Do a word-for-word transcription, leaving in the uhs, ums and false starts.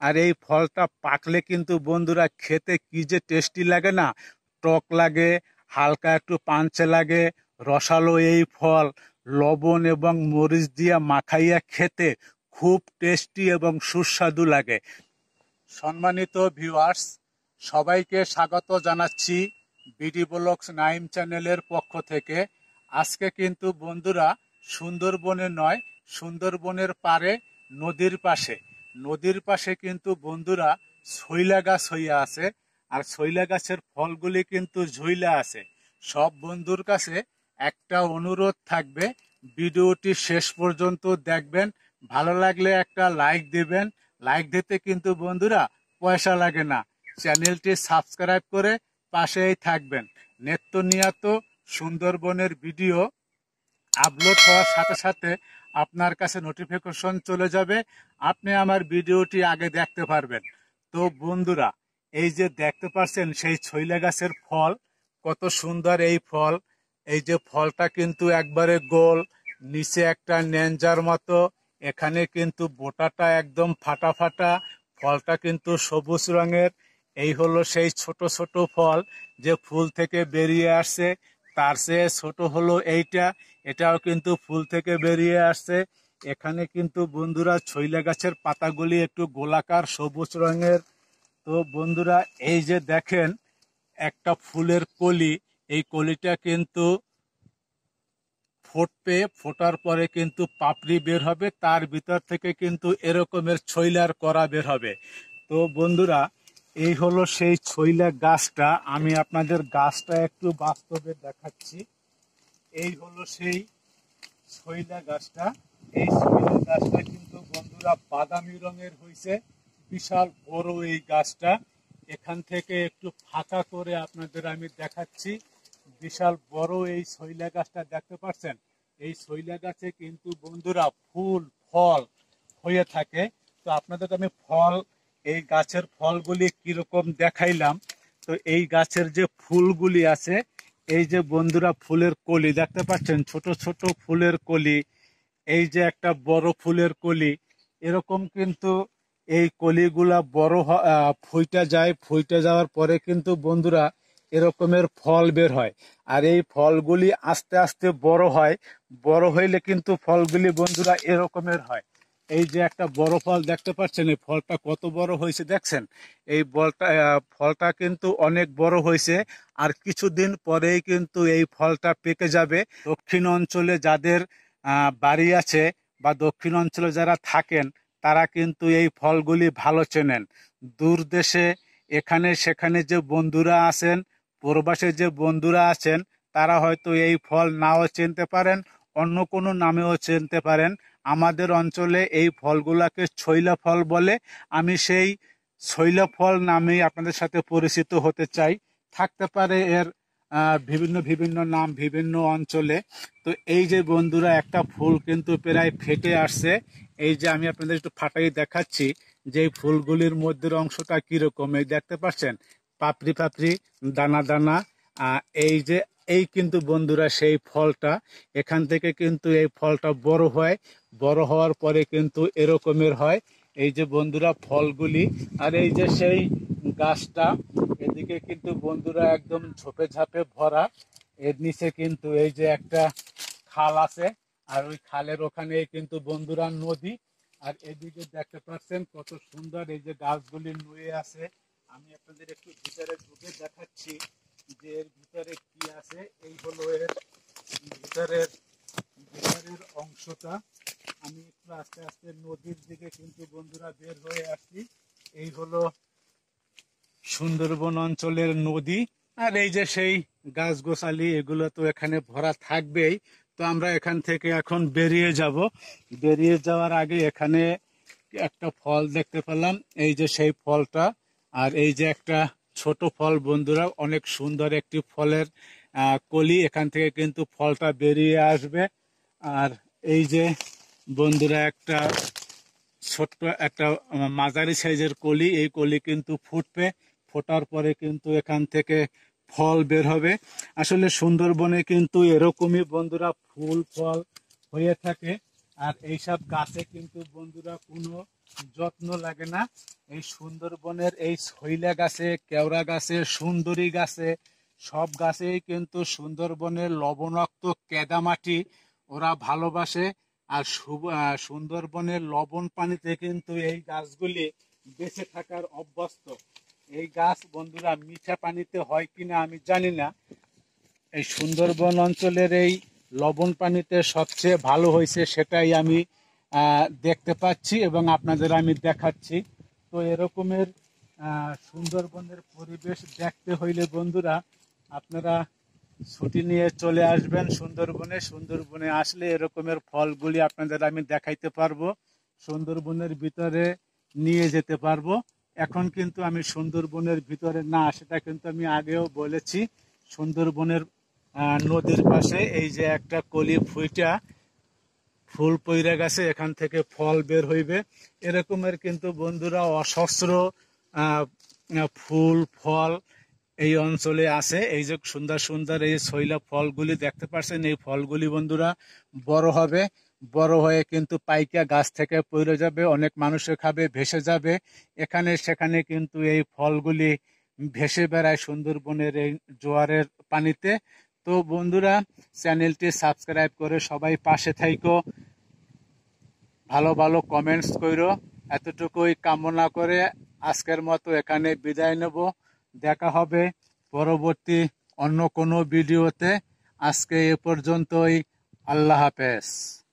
আর এই ফলটা পাকলে কিন্তু বন্ধুরা খেতে কি যে টেস্টি লাগে না, টক লাগে, হালকা একটু পাঞ্চে লাগে, রসালো এই ফল লবণ এবং মরিচ দিয়ে মাখাইয়া খেতে খুব টেস্টি এবং সুস্বাদু লাগে। সম্মানিত ভিউয়ার্স, সবাইকে স্বাগত জানাচ্ছি বিডি ব্লগস নাইম চ্যানেলের পক্ষ থেকে। আজকে কিন্তু বন্ধুরা সুন্দরবনে নয়, সুন্দরবনের পারে নদীর পাশে নদীর পাশে কিন্তু বন্ধুরা শৈলা গাছ হইয়া আছে। আর শৈলা গাছের ফলগুলি কিন্তু ঝুইলা আছে। সব বন্ধুর কাছে একটা অনুরোধ থাকবে, ভিডিওটি শেষ পর্যন্ত দেখবেন, ভালো লাগলে একটা লাইক দিবেন। লাইক দিতে কিন্তু বন্ধুরা পয়সা লাগে না। চ্যানেলটি সাবস্ক্রাইব করে পাশেই থাকবেন। নিত্য নিয়ত সুন্দরবনের ভিডিও আপলোড হওয়ার সাথে সাথে আপনার কাছে নোটিফিকেশন চলে যাবে, আপনি আমার ভিডিওটি আগে দেখতে পারবেন। তো বন্ধুরা, এই যে দেখতে পাচ্ছেন সেই ছইলা গাছের ফল, কত সুন্দর এই ফল। এই যে ফলটা কিন্তু একবারে গোল, নিচে একটা ন্যাঞ্জার মতো, এখানে কিন্তু বোটাটা একদম ফাটা ফাটা, ফলটা কিন্তু সবুজ রঙের। এই হলো সেই ছোট ছোট ফল যে ফুল থেকে বেরিয়ে আসছে। তার চেয়ে ছোট হলো এইটা, এটাও কিন্তু ফুল থেকে বেরিয়ে আসছে। এখানে কিন্তু বন্ধুরা ছইলা গাছের পাতাগুলি একটু গোলাকার সবুজ রঙের। তো বন্ধুরা, এই যে দেখেন একটা ফুলের কলি, এই কলিটা কিন্তু ফুটবে, ফোটার পরে কিন্তু পাপড়ি বের হবে, তার ভিতর থেকে কিন্তু এরকমের ছইলার করা বের হবে। তো বন্ধুরা, এই হলো সেই ছইলা গাছটা। আমি আপনাদের গাছটা একটু বাস্তবে দেখাচ্ছি। এই হলো সেই ছইলা গাছটা। এই ছইলা গাছটা কিন্তু বন্ধুরা বাদামি রঙের হয়েছে, বিশাল বড় এই গাছটা। এখান থেকে একটু ফাঁকা করে আপনাদের আমি দেখাচ্ছি। বিশাল বড় এই ছইলা গাছটা দেখতে পাচ্ছেন। এই ছইলা গাছে কিন্তু বন্ধুরা ফুল ফল হয়ে থাকে। তো আপনাদের আমি ফল, এই গাছের ফলগুলি কিরকম দেখাইলাম। তো এই গাছের যে ফুলগুলি আছে, এই যে বন্ধুরা ফুলের কলি দেখতে পাচ্ছেন, ছোট ছোট ফুলের কলি। এই যে একটা বড় ফুলের কলি, এরকম কিন্তু এই কলিগুলা বড় ফুইটা যায়, ফুইটা যাওয়ার পরে কিন্তু বন্ধুরা এরকমের ফল বের হয়। আর এই ফলগুলি আস্তে আস্তে বড় হয়, বড় হইলে কিন্তু ফলগুলি বন্ধুরা এরকমের হয়। এই যে একটা বড় ফল দেখতে পাচ্ছেন, এই ফলটা কত বড় হয়েছে দেখছেন। এই বলটা ফলটা কিন্তু অনেক বড় হয়েছে। আর কিছুদিন পরেই কিন্তু এই ফলটা পেকে যাবে। দক্ষিণ অঞ্চলে যাদের আহ বাড়ি আছে বা দক্ষিণ অঞ্চলে যারা থাকেন, তারা কিন্তু এই ফলগুলি ভালো চেনেন। দূর দেশে এখানে সেখানে যে বন্ধুরা আছেন, প্রবাসে যে বন্ধুরা আছেন, তারা হয়তো এই ফল নাও চিনতে পারেন, অন্য কোনো নামেও চিনতে পারেন। আমাদের অঞ্চলে এই ফলগুলাকে ছইলা ফল বলে। আমি সেই ছইলা ফল নামেই আপনাদের সাথে পরিচিত হতে চাই। থাকতে পারে এর বিভিন্ন বিভিন্ন নাম বিভিন্ন অঞ্চলে। তো এই যে বন্ধুরা একটা ফুল কিন্তু প্রায় ফেটে আসছে। এই যে আমি আপনাদের একটু ফাটাই দেখাচ্ছি যে এই ফুলগুলির মধ্যের অংশটা কিরকম, এই দেখতে পাচ্ছেন পাপড়ি পাপড়ি দানা দানা। এই যে এই কিন্তু বন্ধুরা সেই ফলটা, এখান থেকে কিন্তু এই ফলটা বড় হয়, বড় হওয়ার পরে কিন্তু এরকমের হয়। এই যে বন্ধুরা ফলগুলি, আর এই যে সেই গাছটা, এদিকে কিন্তু বন্ধুরা একদম ঝোপে ঝাপে ভরা। এর নিচে কিন্তু এই যে একটা খাল আছে, আর ওই খালের ওখানে কিন্তু বন্ধুরা নদী। আর এদিকে দেখতে পাচ্ছেন কত সুন্দর এই যে গাছগুলি নুয়ে আছে। আমি আপনাদের একটু ভিতরে ঢুকে দেখাচ্ছি যে এর ভিতরে কি আছে। এই হলো এর ভিতরের ভিতরের অংশটা। আমি একটু আস্তে আস্তে নদীর দিকে কিন্তু বন্ধুরা বের হয়ে আসছি। এই হলো সুন্দরবন অঞ্চলের নদী। আর এই যে সেই গাছ গোছালি, এগুলো তো এখানে ভরা থাকবেই। তো আমরা এখান থেকে এখন বেরিয়ে যাব। বেরিয়ে যাওয়ার আগে এখানে একটা ফল দেখতে পেলাম, এই যে সেই ফলটা। আর এই যে একটা ছোট ফল বন্ধুরা, অনেক সুন্দর একটি ফলের কলি, এখান থেকে কিন্তু ফলটা বেরিয়ে আসবে। আর এই যে বন্ধুরা একটা ছোট্ট একটা মাঝারি সাইজের কলি, এই কলি কিন্তু ফুটবে, ফোটার পরে কিন্তু এখান থেকে ফল বের হবে। আসলে সুন্দরবনে কিন্তু এরকমই বন্ধুরা ফুল ফল হয়ে থাকে। আর এইসব গাছে কিন্তু বন্ধুরা কোনো যত্ন লাগে না। এই সুন্দরবনের এই শৈলা গাছে, কেওড়া গাছে, সুন্দরী গাছে, সব গাছেই কিন্তু সুন্দরবনের লবণাক্ত কেদামাটি ওরা ভালোবাসে। আর সু- আহ, সুন্দরবনের লবণ পানিতে কিন্তু এই গাছগুলি বেঁচে থাকার অভ্যস্ত। এই গাছ বন্ধুরা মিঠা পানিতে হয় কিনা আমি জানি না। এই সুন্দরবন অঞ্চলের এই লবণ পানিতে সবচেয়ে ভালো হয়েছে, সেটাই আমি আহ, দেখতে পাচ্ছি এবং আপনাদের আমি দেখাচ্ছি। তো এরকমের আহ, সুন্দরবনের পরিবেশ দেখতে হইলে বন্ধুরা আপনারা ছুটি নিয়ে চলে আসবেন সুন্দরবনে। সুন্দরবনে আসলে এরকমের ফলগুলি আপনাদের আমি দেখাইতে পারবো, সুন্দরবনের ভিতরে নিয়ে যেতে পারবো। এখন কিন্তু আমি সুন্দরবনের ভিতরে না, সেটা কিন্তু আমি আগেও বলেছি। সুন্দরবনের আহ, নদীর পাশে এই যে একটা কলি ফুইটা ফুল পইরা গেছে, এখান থেকে ফল বের হইবে। এরকমের কিন্তু বন্ধুরা অসহস্র আহ, ফুল ফল এই অঞ্চলে আছে। এই যে সুন্দর সুন্দর এই শৈলা ফলগুলি দেখতে পাচ্ছেন, এই ফলগুলি বন্ধুরা বড় হবে, বড় হয়ে কিন্তু পাইকা গাছ থেকে পড়ে যাবে, অনেক মানুষে খাবে, ভেসে যাবে। এখানে সেখানে কিন্তু এই ফলগুলি ভেসে বেড়ায় সুন্দরবনের এই জোয়ারের পানিতে। তো বন্ধুরা চ্যানেলটি সাবস্ক্রাইব করে সবাই পাশে থাইকো, ভালো ভালো কমেন্টস কইরো, এতটুকুই কামনা করে আজকের মতো এখানে বিদায় নেব। দেখা হবে পরবর্তী অন্য কোনো ভিডিওতে। আজকে এ পর্যন্তই। আল্লাহ হাফেজ।